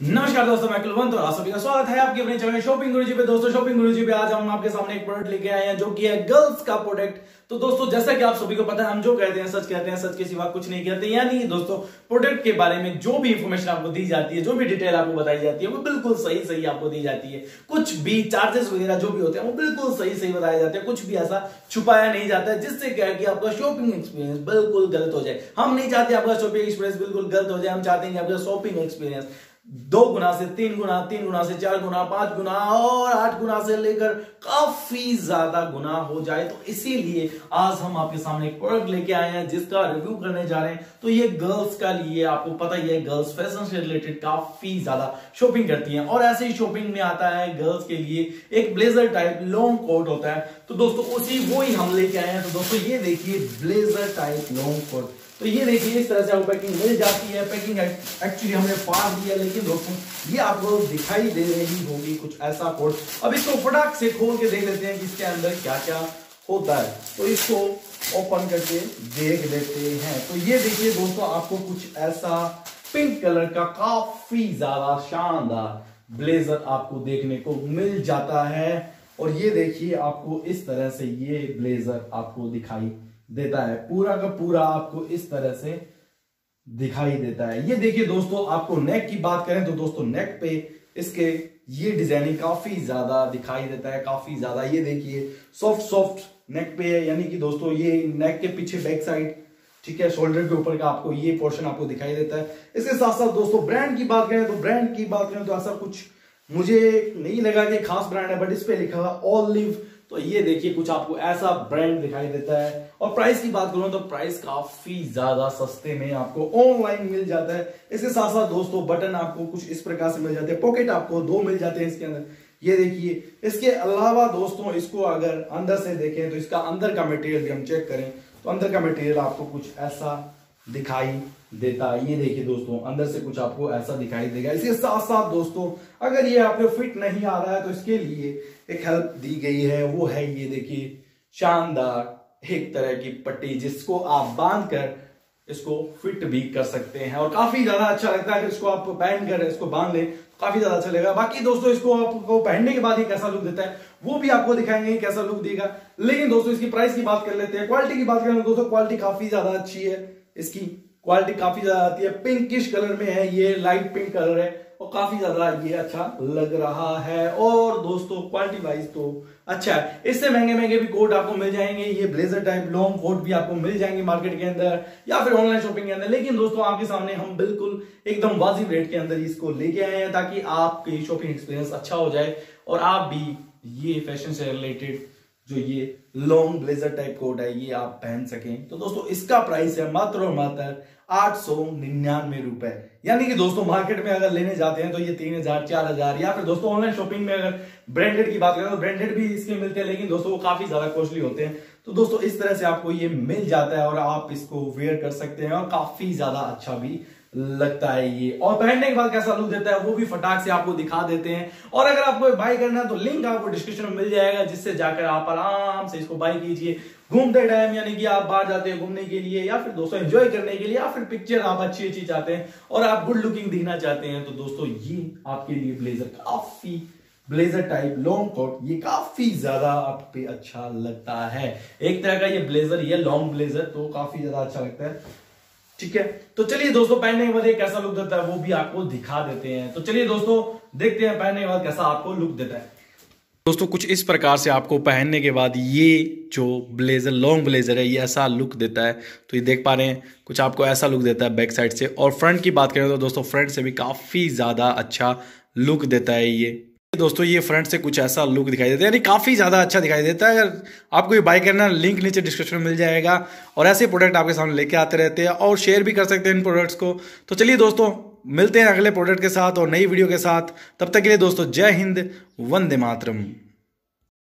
नमस्कार दोस्तों, मैं कुलवंत और आप सभी का स्वागत है आपके अपने चैनल शॉपिंग गुरुजी पे। दोस्तों शॉपिंग गुरुजी पे आज हम आपके सामने एक प्रोडक्ट लेके आए हैं जो कि है गर्ल्स का प्रोडक्ट। तो दोस्तों जैसा कि आप सभी को पता है, हम जो कहते हैं सच के सिवा कुछ नहीं कहते। यानी दोस्तों प्रोडक्ट के बारे में जो भी इंफॉर्मेशन आपको दी जाती है, जो भी डिटेल आपको बताई जाती है, वो बिल्कुल सही आपको दी जाती है। कुछ भी चार्जेस वगैरह जो भी होते हैं वो बिल्कुल सही बताए जाते हैं। कुछ भी ऐसा छुपाया नहीं जाता है जिससे क्या है कि आपका शॉपिंग एक्सपीरियंस बिल्कुल गलत हो जाए। हम नहीं चाहते आपका शॉपिंग एक्सपीरियंस बिल्कुल गलत हो जाए। हम चाहते हैं कि आपका शॉपिंग एक्सपीरियंस 2 गुना से 3 गुना, 3 गुना से 4 गुना, 5 गुना और 8 गुना से लेकर काफी ज्यादा गुना हो जाए। तो इसीलिए आज हम आपके सामने एक प्रोडक्ट लेके आए हैं जिसका रिव्यू करने जा रहे हैं। तो ये गर्ल्स का लिए, आपको पता ही है गर्ल्स फैशन से रिलेटेड काफी ज्यादा शॉपिंग करती हैं और ऐसे ही शॉपिंग में आता है गर्ल्स के लिए एक ब्लेजर टाइप लॉन्ग कोट होता है। तो दोस्तों वो ही हम लेके आए हैं। तो दोस्तों ये देखिए ब्लेजर टाइप लॉन्ग कोट। तो ये देखिए इस तरह से आपको पैकिंग मिल जाती है। पैकिंग एक्चुअली हमने फाड़ दिया, लेकिन दोस्तों ये आपको दिखाई दे रही होगी कुछ ऐसा कोट। अब इसको फटाक से खोल के देख लेते हैं कि इसके अंदर क्या क्या होता है। तो इसको ओपन करके देख लेते हैं। तो ये देखिए दोस्तों, आपको कुछ ऐसा पिंक कलर का काफी ज्यादा शानदार ब्लेजर आपको देखने को मिल जाता है। और ये देखिए आपको इस तरह से ये ब्लेजर आपको दिखाई देता है। पूरा का पूरा आपको इस तरह से दिखाई देता है। ये देखिए दोस्तों, आपको नेक की बात करें तो दोस्तों नेक पे इसके ये डिजाइनिंग काफी ज्यादा दिखाई देता है, काफी ज्यादा। ये देखिए सॉफ्ट नेक पे है, यानी कि दोस्तों ये नेक के पीछे बैक साइड, ठीक है, शोल्डर के ऊपर का आपको ये पोर्शन आपको दिखाई देता है। इसके साथ साथ दोस्तों ब्रांड की बात करें तो ऐसा कुछ मुझे नहीं लगा कि खास ब्रांड है, बट इस पे लिखा है ऑलिव। तो ये देखिए कुछ आपको ऐसा ब्रांड दिखाई देता है। और प्राइस की बात करूं तो प्राइस काफी ज्यादा सस्ते में आपको ऑनलाइन मिल जाता है। इसके साथ साथ दोस्तों बटन आपको कुछ इस प्रकार से मिल जाते हैं। पॉकेट आपको 2 मिल जाते हैं इसके अंदर, ये देखिए। इसके अलावा दोस्तों इसको अगर अंदर से देखें तो इसका अंदर का मटेरियल भी हम चेक करें तो अंदर का मटेरियल आपको कुछ ऐसा दिखाई देता है। ये देखिए दोस्तों, अंदर से कुछ आपको ऐसा दिखाई देगा। इसके साथ साथ दोस्तों अगर ये आपको फिट नहीं आ रहा है तो इसके लिए एक हेल्प दी गई है, वो है ये देखिए शानदार एक तरह की पट्टी, जिसको आप बांध कर इसको फिट भी कर सकते हैं। और काफी ज्यादा अच्छा लगता है कि इसको आप पहन कर इसको बांध ले, काफी ज्यादा अच्छा लगेगा। बाकी दोस्तों इसको आपको पहनने के बाद ही कैसा लुक देता है वो भी आपको दिखाएंगे कैसा लुक देगा। लेकिन दोस्तों इसकी प्राइस की बात कर लेते हैं। क्वालिटी की बात करें तो दोस्तों क्वालिटी काफी ज्यादा अच्छी है। इसकी क्वालिटी काफी ज्यादा आती है। पिंकिश कलर में है, ये लाइट पिंक कलर है और काफी ज्यादा ये अच्छा लग रहा है। और दोस्तों क्वालिटी वाइज तो अच्छा है। इससे महंगे भी कोट आपको मिल जाएंगे। ये ब्लेजर टाइप लॉन्ग कोट भी आपको मिल जाएंगे मार्केट के अंदर या फिर ऑनलाइन शॉपिंग के अंदर। लेकिन दोस्तों आपके सामने हम बिल्कुल एकदम वाजिब रेट के अंदर इसको लेके आए हैं ताकि आपकी शॉपिंग एक्सपीरियंस अच्छा हो जाए और आप भी ये फैशन से रिलेटेड जो ये लॉन्ग ब्लेजर टाइप कोट है ये आप पहन सकें। तो दोस्तों इसका प्राइस है मात्र और मात्र 899 रुपए। यानी कि दोस्तों मार्केट में अगर लेने जाते हैं तो ये 3000, 4000, या फिर दोस्तों ऑनलाइन शॉपिंग में अगर ब्रांडेड की बात करें तो ब्रांडेड भी इसके मिलते हैं, लेकिन दोस्तों वो काफी ज्यादा कॉस्टली होते हैं। तो दोस्तों इस तरह से आपको ये मिल जाता है और आप इसको वेयर कर सकते हैं और काफी ज्यादा अच्छा भी लगता है ये। और पहनने के बाद कैसा लुक देता है वो भी फटाक से आपको दिखा देते हैं। और अगर आपको बाय करना है तो लिंक आपको डिस्क्रिप्शन में मिल जाएगा, जिससे जाकर आप आराम से इसको बाय कीजिए घूमते टाइम। यानी कि आप बाहर जाते हैं घूमने के लिए या फिर दोस्तों एंजॉय करने के लिए या फिर पिक्चर आप अच्छी चाहते हैं और आप गुड लुकिंग दिखना चाहते हैं तो दोस्तों ये आपके लिए ब्लेजर टाइप लॉन्ग कोट ये काफी ज्यादा आप पे अच्छा लगता है। एक तरह का ये ब्लेजर, ये लॉन्ग ब्लेजर तो काफी ज्यादा अच्छा लगता है, ठीक है। तो चलिए दोस्तों पहनने के बाद कैसा लुक देता है वो भी आपको दिखा देते हैं। तो चलिए दोस्तों देखते हैं पहनने के बाद कैसा आपको लुक देता है। दोस्तों कुछ इस प्रकार से आपको पहनने के बाद ये जो ब्लेजर लॉन्ग ब्लेजर है ये ऐसा लुक देता है। तो ये देख पा रहे हैं कुछ आपको ऐसा लुक देता है बैक साइड से। और फ्रंट की बात करें तो दोस्तों फ्रंट से भी काफी ज्यादा अच्छा लुक देता है ये। दोस्तों ये फ्रंट से कुछ ऐसा लुक दिखाई देता है, यानी काफी ज्यादा अच्छा दिखाई देता है। अगर आपको ये बाय करना है लिंक नीचे डिस्क्रिप्शन में मिल जाएगा। और ऐसे प्रोडक्ट आपके सामने लेके आते रहते हैं और शेयर भी कर सकते हैं इन प्रोडक्ट्स को। तो चलिए दोस्तों मिलते हैं अगले प्रोडक्ट के साथ और नई वीडियो के साथ। तब तक के लिए दोस्तों जय हिंद, वंदे मातरम।